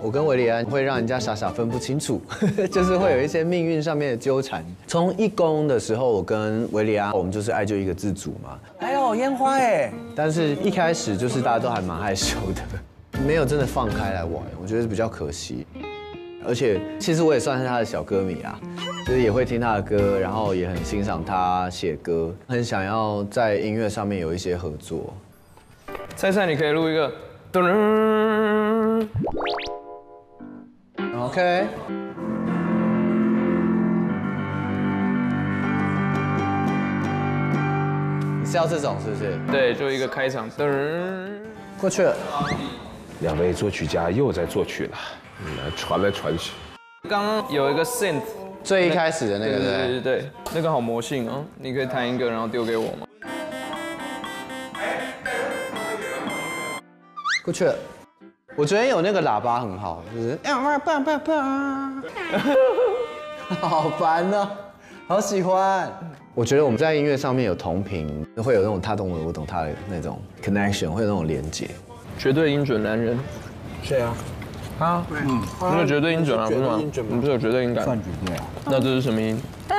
我跟维里安会让人家傻傻分不清楚，就是会有一些命运上面的纠缠。从一公的时候，我跟维里安，我们就是爱就一个字组嘛。 还有烟花哎， 但是一开始就是大家都还蛮害羞的，没有真的放开来玩，我觉得比较可惜。而且其实我也算是他的小歌迷啊，就是也会听他的歌，然后也很欣赏他写歌，很想要在音乐上面有一些合作。 猜猜你可以录一个，噔。 OK， 你是要这种是不是？ 对，就一个开场，噔。 过去了。 两位作曲家又在作曲了，传来传去。 刚刚有一个 synth， 最一开始的那个， 对，那个好魔性哦，你可以弹一个，然后丢给我吗？ 过去了。我觉得有那个喇叭很好，就是好烦呢，好喜欢。我觉得我们在音乐上面有同频，会有那种他懂我，我懂他的那种 connection， 会有那种连接。 绝对音准男人， 谁啊？他， 你有绝对音准啊，不是吗？你不是有绝对音感？ 算绝对啊。 那这是什么音？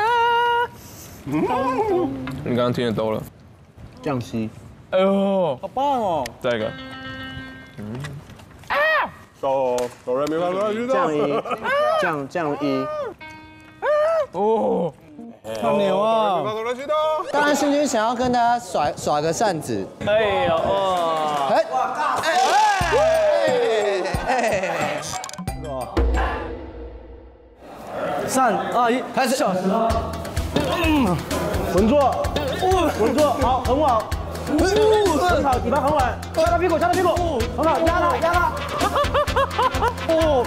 你刚刚听得懂了？ 降息。 哎呦， 好棒哦！ 再一个。 哆来咪发嗦西哆。 降一。 哦， 好牛啊！ 当然，新军想要跟他耍个扇子。 哎呦哇！ 3、2、1，开始。稳坐，稳坐，好，很稳。很好，底盘很稳，掐他屁股，很好，压他。哦，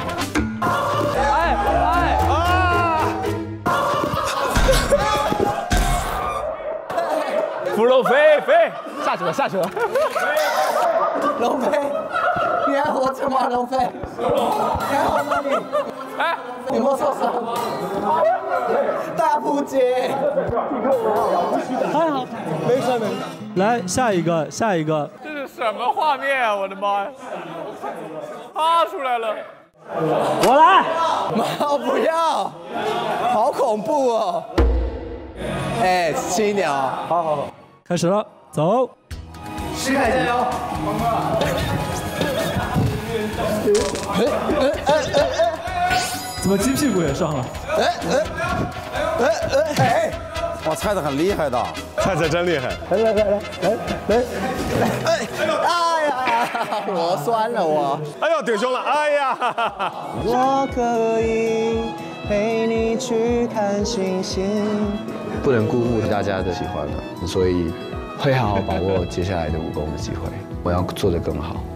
福楼飞， 下去了。 龙飞，你还活着吗？龙飞，你还活吗你？ 哎， 你有没有受伤？大扑街。 还好，没事。来，下一个。 这是什么画面啊！我的妈呀，趴出来了。 我来。 猫不要，好恐怖哦。哎，青鸟， 好，开始了，走。 徐凯加油！ 怎么鸡屁股也上了？ 哇，猜的很厉害的， 菜菜真厉害。 来， 哎呀，我酸了我。 哎呦，顶胸了，哎呀！ 我可以陪你去看星星。不能辜负大家的喜欢了，所以会好好把握接下来的武功的机会，我要做得更好。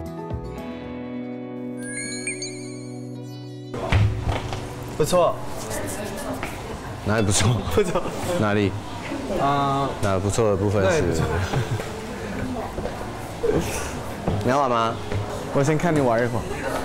不错。 哪里不错？ 不错。 哪里？哪不错的部分是？你要玩吗？ 我先看你玩一会儿。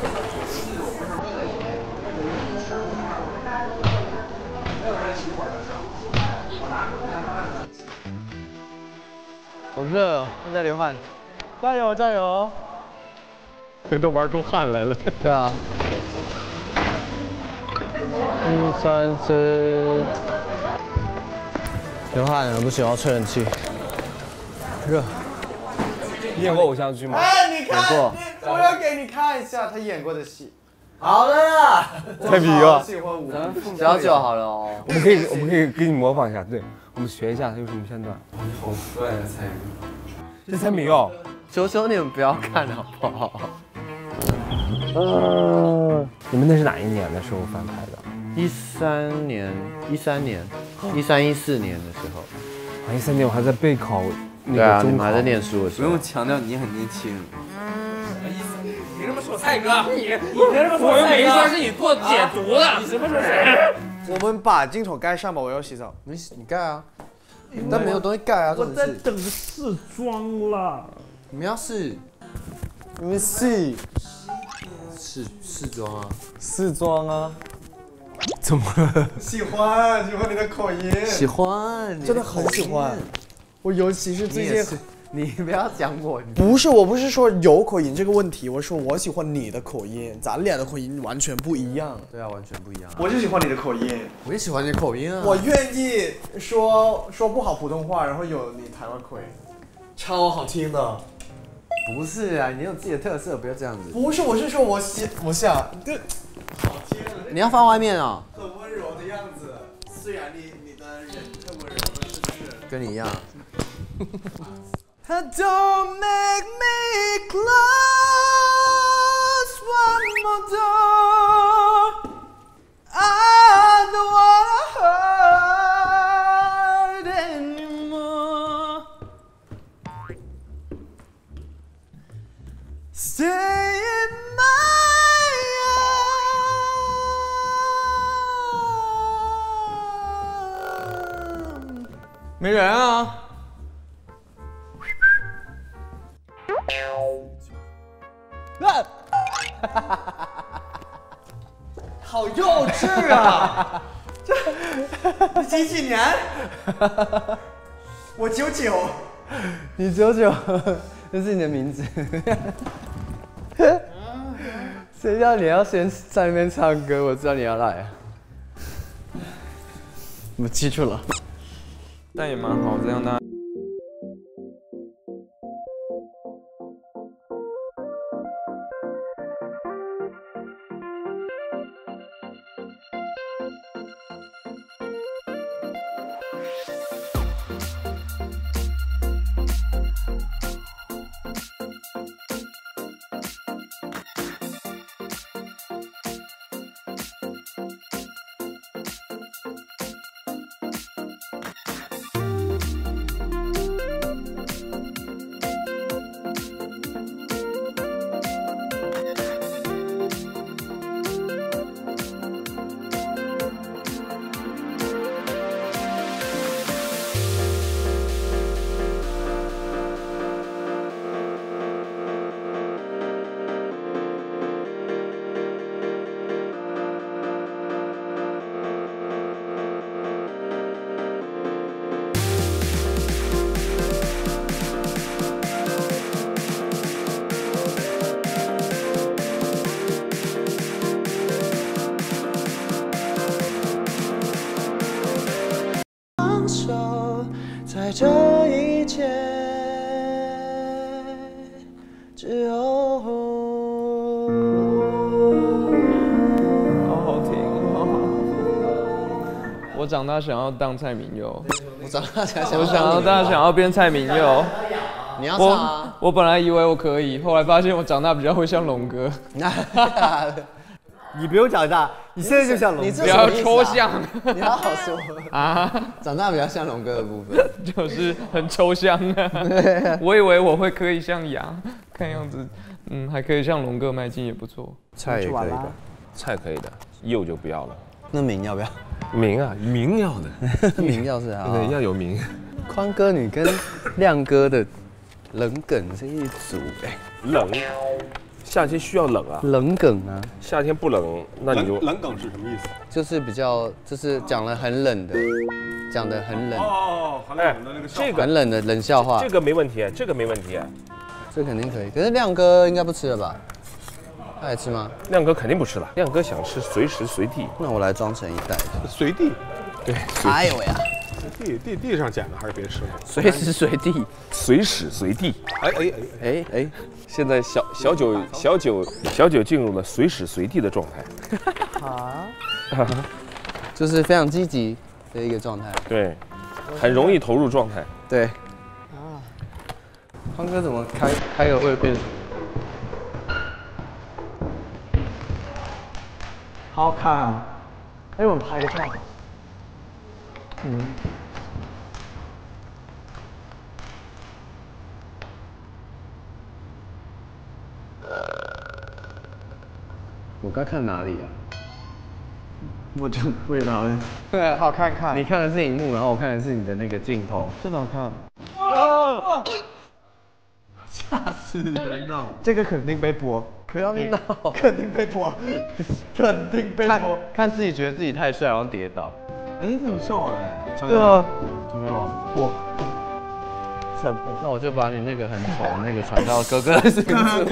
好热哦，在流汗。加油！ 都玩出汗来了。 对啊。1、2、3，流汗了，不行，要吹冷气。热。 你演过偶像剧吗？ 哎，你看，我要给你看一下他演过的戏。好了啦， 太皮了。 只要就好了哦。 我们可以给你模仿一下，对，我们学一下有什么片段。好帅的蔡明，这蔡明哦， 求求你们不要看好不好？ 你们那是哪一年的时候翻拍的 13年、13年、14年的时候。 啊，13年我还在备考那对啊， 个中考。 你们还在念书的时候。 不用强调你很年轻。 凭什么说蔡哥？你凭什么说蔡哥？我又没说是你做解读的。你什么时候谁？ 我们把镜头盖上吧，我要洗澡。 没事，你盖啊。但没有东西盖啊， 我在等试妆啦。 你们要试， 你们试试妆啊。 试妆啊。 怎么了？ 喜欢你的口音。 喜欢， 真的很喜欢。我尤其是最近你不要讲我。 不是，我不是说有口音这个问题，我说我喜欢你的口音，咱俩的口音完全不一样。 对啊，完全不一样。 我就喜欢你的口音， 我也喜欢你的口音啊。 我愿意说不好普通话，然后有你台湾口音，超好听的。 不是啊，你有自己的特色，不要这样子。 不是，我是说我想，对，好听。 你要放外面啊。 很温柔的样子，虽然你的人特温柔，但是就是跟你一样。 Don't make me close one more door. I don't wanna hurt anymore. Stay in my arms. 没人啊。好幼稚啊！你几年？我99。 你99，这是你的名字。谁叫你要先在那边唱歌？我知道你要来。我记住了。 但也蛮好，这样大家。 在这一切之后， 好好听哦！我长大想要当蔡明佑， 我长大想要变蔡明佑。 你要唱啊！ 我本来以为我可以，后来发现我长大比较会像龙哥。 你不用长大，你现在就像龙哥。 不要抽象， 你好好说啊！长大比较像龙哥的部分， 就是很抽象啊。我以为我会可以像羊，看样子，还可以向龙哥迈进也不错。 菜也可以的，菜可以的，柚就不要了。 那名要不要？ 名啊，名要的， 名要是啊， 对，要有名。 宽哥，你跟亮哥的冷梗是一组哎， 冷。夏天需要冷啊， 冷梗啊。 夏天不冷，那你就冷梗是什么意思？ 就是比较，就是讲了很冷的，讲的很冷。 很冷的那个笑话。 这个很冷的冷笑话。 这个没问题，这个没问题。 这肯定可以。可是亮哥应该不吃了吧？他爱吃吗？ 亮哥肯定不吃了，亮哥想吃随时随地。 那我来装成一袋。 随地。 对。 哎呦喂呀！ 地上捡的还是别吃了。 随时随地。 随时随地。 哎。 现在小九进入了随时随地的状态， 啊，就是非常积极的一个状态， 对，很容易投入状态， 对。啊，宽哥怎么开个会变？ 好好看啊！哎，我们拍个照。 我该看哪里啊？ 我就不知道了。 对， 好看。 你看的是荧幕，然后我看的是你的那个镜头。 真的好看。 吓死人了！ 这个肯定被播。 不要闹！ 肯定被播。肯定被播。 看自己觉得自己太帅，然后跌倒。 哎，很瘦哎。 对啊。 怎么样？我。 成。 那我就把你那个很丑的那个传到哥哥的身上。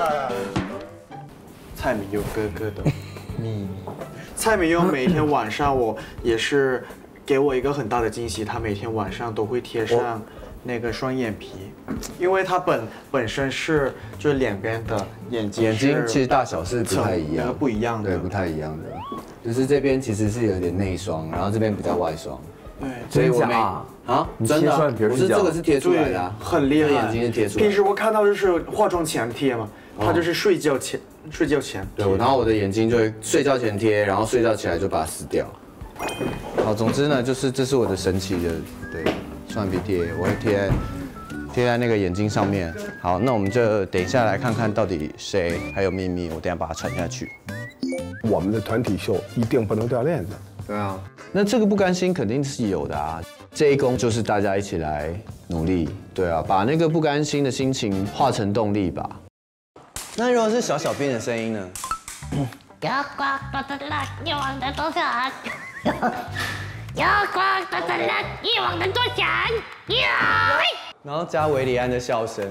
蔡明佑哥哥的秘密。蔡明佑每天晚上我也是给我一个很大的惊喜，他每天晚上都会贴上那个双眼皮，因为他本身是就是两边的眼睛其实大小是不太一样， 不一样的， 对，不太一样的。就是这边其实是有点内双，然后这边比较外双。 对， 所以我真的，我是这个是贴出来的， 很厉害， 眼睛是贴出来的。 平时我看到就是化妆前贴嘛，他就是睡觉前。 对，然后我的眼睛就会睡觉前贴，然后睡觉起来就把它撕掉。好，总之呢，就是这是我的神奇的双眼皮贴，我会贴在那个眼睛上面。好，那我们就等一下来看看到底谁还有秘密，我等一下把它传下去。 我们的团体秀一定不能掉链子。 对啊，那这个不甘心肯定是有的啊。这一攻就是大家一起来努力，对啊，把那个不甘心的心情化成动力吧。那如果是小兵的声音呢？ 阳光多灿烂，一往的多闪。阳光多灿烂，一往的多闪。 然后加维里安的笑声。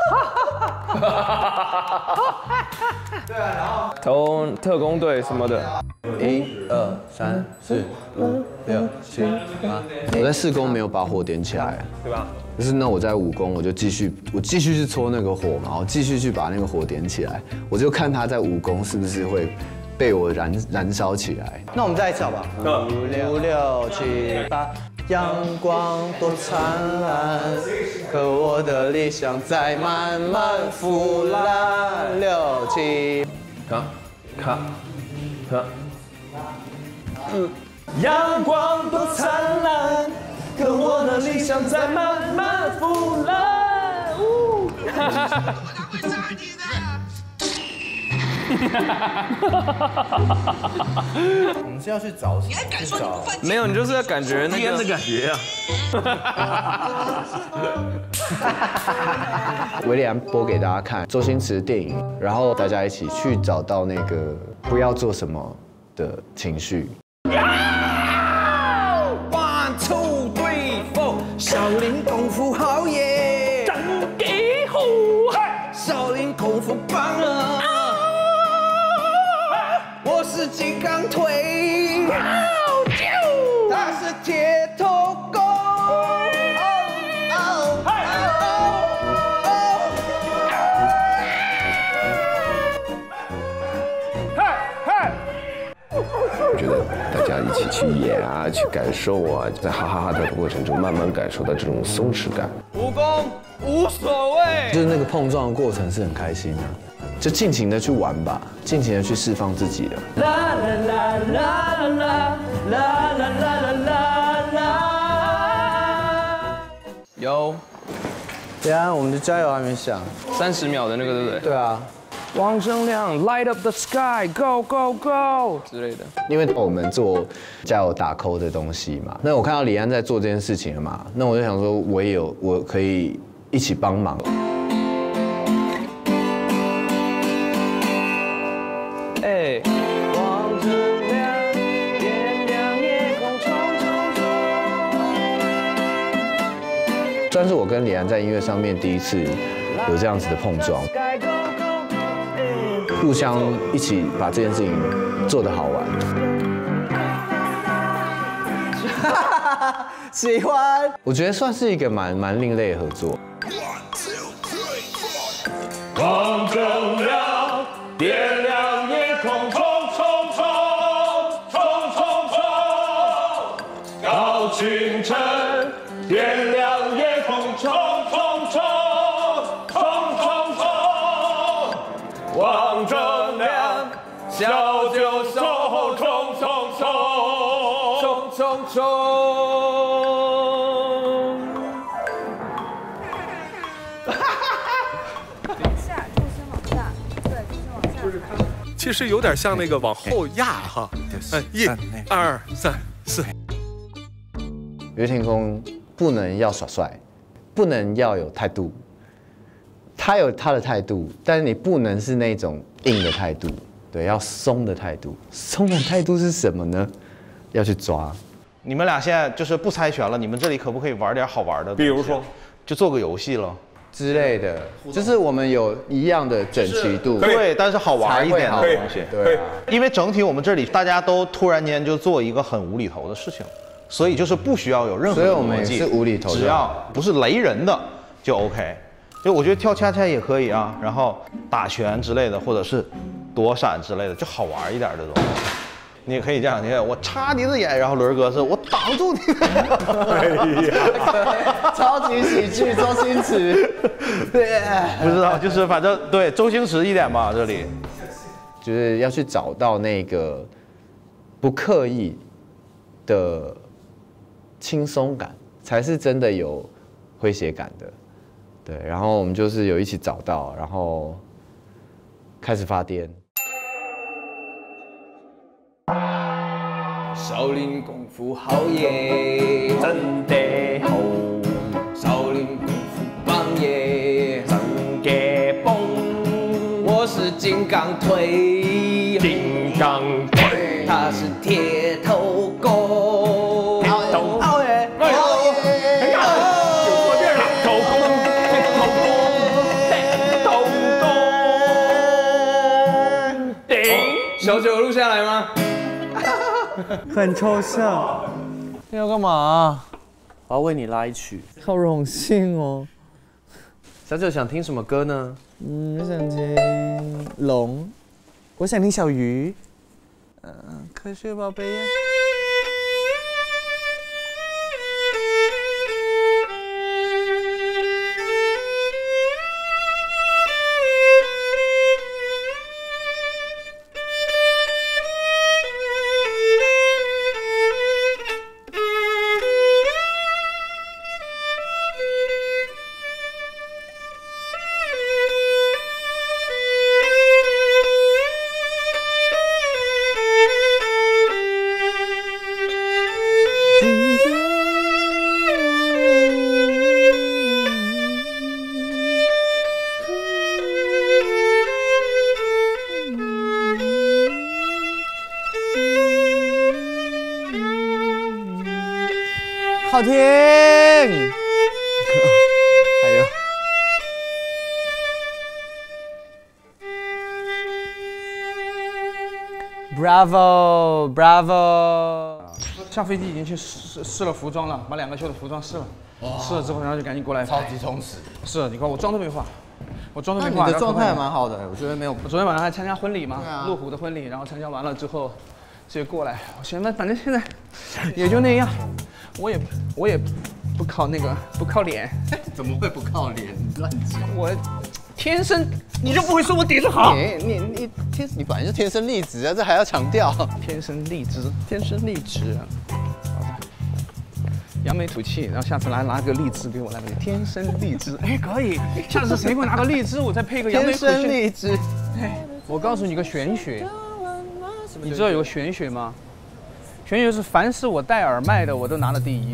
对啊，然后投特工队什么的。 1、2、3、4、5、6、7、8。我在4攻没有把火点起来， 对吧？ 就是那我在5攻我继续去戳那个火嘛，我继续去把那个火点起来，我就看他在5攻是不是会被我燃烧起来。那我们再一次好不好？5、6、7、8。阳光多灿烂，可我的理想在慢慢腐烂。6、7， 看。 阳光多灿烂，可我的理想在慢慢腐烂。 我们是要去找什么？去找没有，你就是要感觉那个的感觉啊。维里安播给大家看周星驰的电影，然后大家一起去找到那个不要做什么的情绪。 One two three four， 少林功夫好耶！张继虎，少林功夫棒啊！我是金刚腿，他是铁头功。 我觉得大家一起去演啊，去感受啊，在哈哈哈的过程中，慢慢感受到这种松弛感。 武功无所谓， 就是那个碰撞的过程是很开心的，就尽情的去玩吧，尽情的去释放自己的。啦啦啦啦啦啦啦啦啦啦。有，对啊，我们的加油还没响 ，30秒的那个对不对？ 对啊。 王铮亮 ，Light up the sky， Go go go 之类的。 因为我们做加油打扣的东西嘛，那我看到李安在做这件事情了嘛，那我就想说，我可以一起帮忙。 哎，王铮亮，点亮夜空，冲冲冲。 算是我跟李安在音乐上面第一次有这样子的碰撞。互相一起把这件事情做得好玩，喜欢。我觉得算是一个蛮另类的合作。 王铮亮，点亮夜空，冲冲冲，冲冲冲，高清晨，点亮夜空，冲冲冲，冲冲冲。王铮亮，小九手，冲冲冲，冲冲冲。 其实有点像那个往后压哈，1、2、3、4。 岳天公不能要耍帅，不能要有态度。他有他的态度，但是你不能是那种硬的态度，对，要松的态度。松的态度是什么呢？要去抓。 你们俩现在就是不猜拳了，你们这里可不可以玩点好玩的？ 比如说， 就做个游戏了之类的，就是我们有一样的整齐度， 对，但是好玩一点的东西， 对啊， 因为整体我们这里大家都突然间就做一个很无厘头的事情，所以就是不需要有任何的逻辑， 所以我们也是无厘头的， 只要不是雷人的就 OK。就我觉得跳恰恰也可以啊，然后打拳之类的，或者是躲闪之类的，就好玩一点的东西。你也可以这样，你看我插你的眼，然后轮哥是我挡住你的眼， 超级喜剧周星驰，对， 不知道，就是反正对周星驰一点吧，这里就是要去找到那个不刻意的轻松感，才是真的有诙谐感的。对，然后我们就是有一起找到，然后开始发癫。 少林功夫好耶，真的好。少林功夫棒耶，真嘅蹦。我是金刚腿，金刚腿，他是铁头功。铁头好耶，好耶，有过电了，头功，铁头功，顶。小九录下来吗？ 很抽象。 你要干嘛？ 我要为你拉一曲。 好荣幸哦。 小九想听什么歌呢？ 我想听龙，我想听小鱼。科学宝贝。好听，还有，Bravo Bravo， 下飞机已经去试了服装了，把2个秀的服装试了，试了之后，然后就赶紧过来， 超级充实。 是，你看我妆都没化，我妆都没化。 你的状态还蛮好的，我觉得没有。 我昨天晚上还参加婚礼嘛，路虎的婚礼，然后参加完了之后，直接过来。我现在反正现在也就那样，我也不靠那个，不靠脸。 怎么会不靠脸？乱讲。 我天生，你就不会说我底子好？ 你本来就天生丽质啊，这还要强调。 天生丽质，天生丽质。好的，扬眉吐气，然后下次来拿个荔枝给我，来个天生丽质。哎，可以。下次谁给我拿个荔枝，我再配个扬眉吐气。 天生丽质。 哎，我告诉你个玄学，你知道有个玄学吗？玄学是凡是我戴耳麦的，我都拿了第1。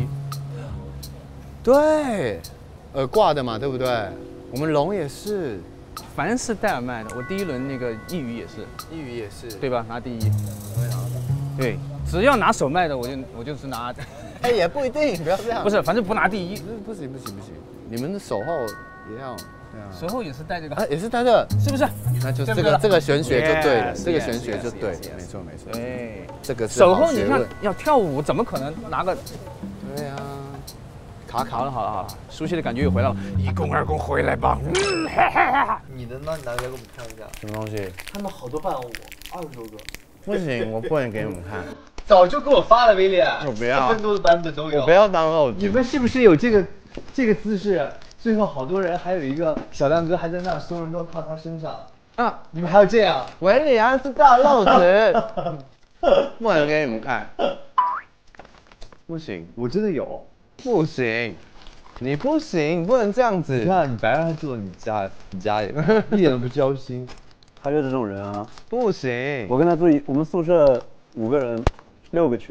对，耳挂的嘛，对不对？我们龙也是， 凡是戴耳麦的，我第1轮那个一语也是，对吧？拿第1。对，只要拿手麦的，我就是拿。 哎，也不一定，不要这样。 不是，反正不拿第1。 不行，你们的手后也要。对啊， 手后也是戴这个， 啊，也是戴这个， 是不是？ 那就这个玄学就对了，这个玄学就对了，没错。 对， 这个是手后你看要跳舞，怎么可能拿个？ 对啊。 好了，熟悉的感觉又回来了。1公2公回来吧。 你的那拿来给我们看一下。 什么东西？ 他们好多伴舞，20多个。 不行，我不能给你们看。 早就给我发了，威廉。 我不要。 更多的版本都有。 我不要当肉。 你们是不是有这个姿势？最后好多人还有一个小亮哥还在那，所有人都靠他身上。啊，你们还有这样？ 维里安是大肉子，不能给你们看。不行， 我真的有。 不行，你不行，你不能这样子。 你看，你白让他住你家里，一点都不交心。他就是这种人啊。 不行， 我跟他住我们宿舍5个人，6个去。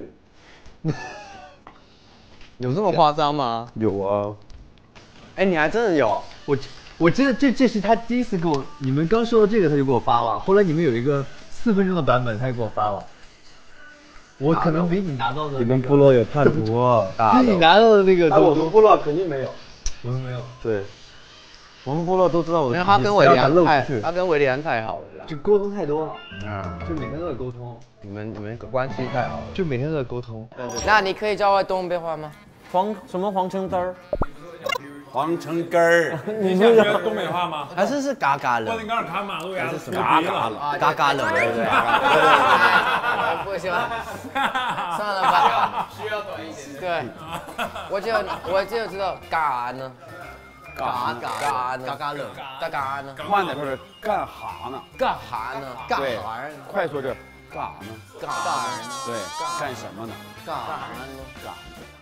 有这么夸张吗？ 有啊。 哎，你还真的有。 我真的这是他第一次给我，你们刚说到这个他就给我发了，后来你们有一个4分钟的版本他也给我发了。我可能比你拿到的，你们部落有叛徒，比你拿到的那个，我们部落肯定没有。 我们没有。 对，我们部落都知道我。 因为他跟韦礼安太好了啦， 就沟通太多了。 啊， 就每天都在沟通。 你们关系太好了， 就每天都在沟通。 那你可以教我东北话吗？ 什么黄橙汁儿？ 黄橙根儿。 你想学东北话吗？ 还是嘎嘎冷？ 我你刚看马路牙子嘎嘎了， 嘎嘎冷，对不对？ 不行，算了吧。需要短一点。对，我就知道嘎呢。嘎冷，嘎呢？ 慢点说是干哈呢？ 干哈呢？干哈呢？ 快说这干呢？ 干哈呢？ 对，干什么呢？ 干哈呢？ 干。